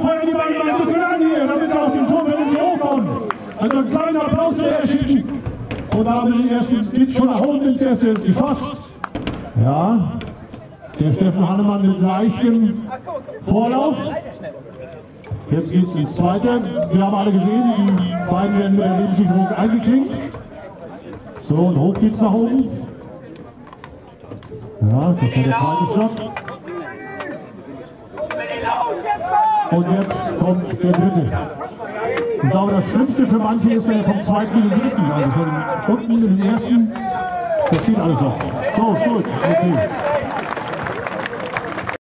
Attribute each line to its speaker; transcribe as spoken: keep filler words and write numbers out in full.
Speaker 1: feiern die beiden mal ein bisschen an hier, damit sie auch den Turm vernünftig hochkommen. Also ein kleiner Applaus der Erschienen. Und da haben wir den ersten Blitz schon nach oben ins erste Geschoss. Ja, der Steffen Hannemann mit leichtem Vorlauf. Jetzt geht es ins zweite. Wir haben alle gesehen, die beiden werden mit der Lebenssicherung eingeklinkt. So, und hoch geht's nach oben. Ja, das war der zweite Stock. Und jetzt kommt der dritte. Ich glaube, das Schlimmste für manche ist, wenn er vom zweiten in den dritten, also von unten in den ersten, das geht alles noch. So, gut, okay.